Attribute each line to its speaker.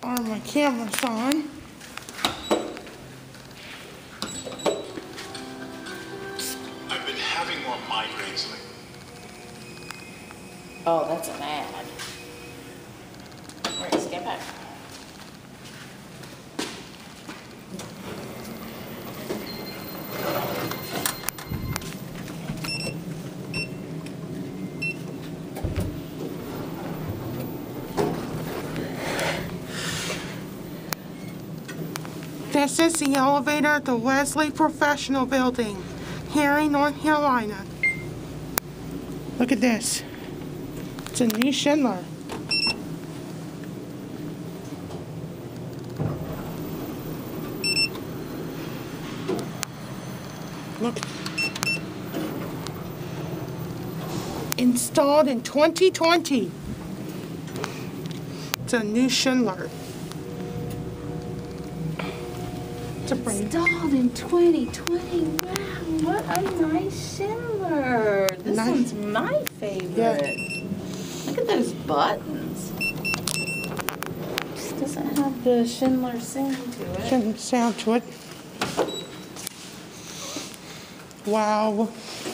Speaker 1: Are my cameras on?
Speaker 2: I've been having more migraines lately.
Speaker 3: Oh, that's an ad. Alright, skip back.
Speaker 1: This is the elevator at the Wellesey Proffesional building, Cary, North Carolina. Look at this. It's a new Schindler. Look. Installed in 2020. It's a new Schindler.
Speaker 3: Installed in 2020. Wow, what a nice Schindler. This one's my favorite.
Speaker 1: Yeah.
Speaker 3: Look at those buttons. This doesn't have the Schindler sound to it.
Speaker 1: Shouldn't sound to it. Wow.